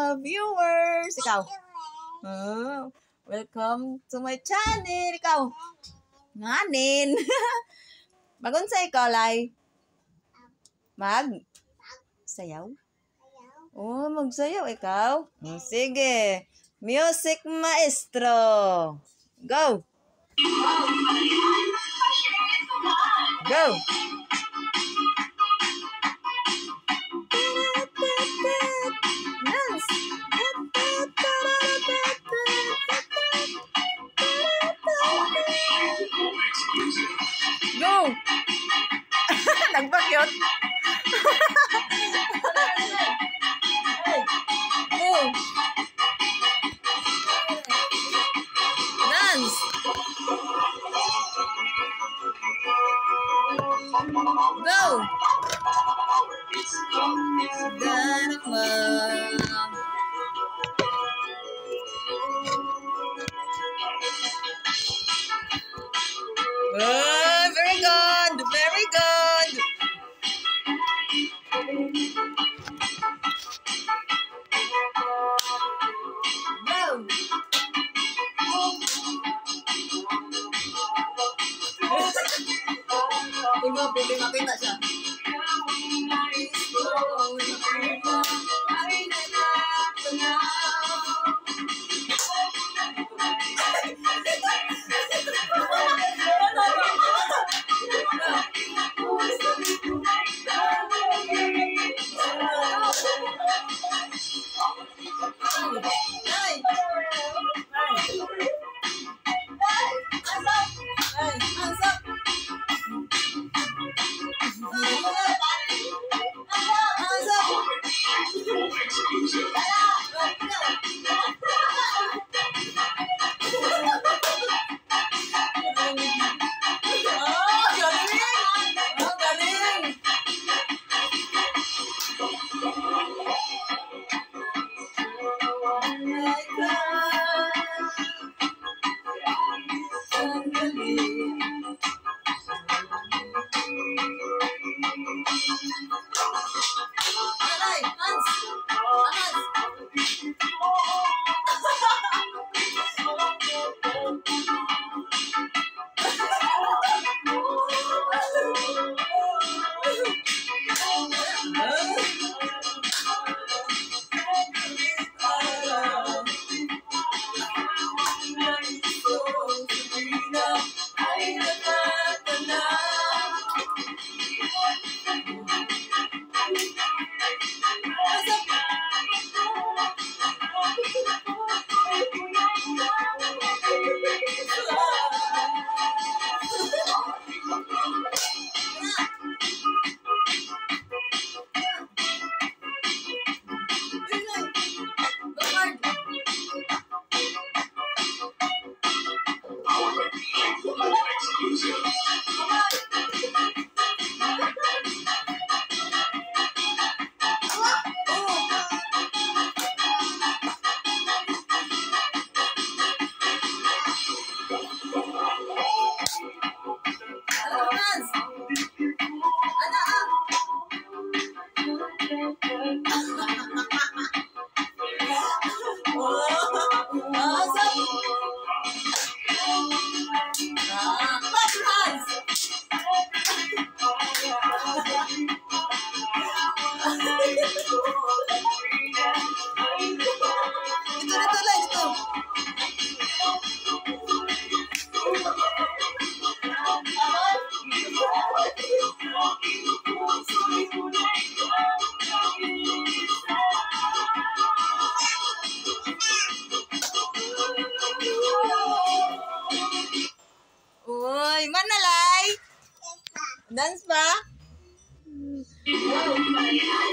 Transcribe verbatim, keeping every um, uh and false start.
viewers. Ikaw. Oh, welcome to my channel. Ikaw. Nganin. Magunsa ikaw, Lai? Mag? Sayaw? Oh, magsayaw ikaw? Oh, sige. Music maestro. Go. Go. Dance. Go. Nagpakyot. Go. Dance. Go. Darma. Oh, very good. Very good. Go. Iba, pwede makita siya. Uy, mana Lai? Dance pa?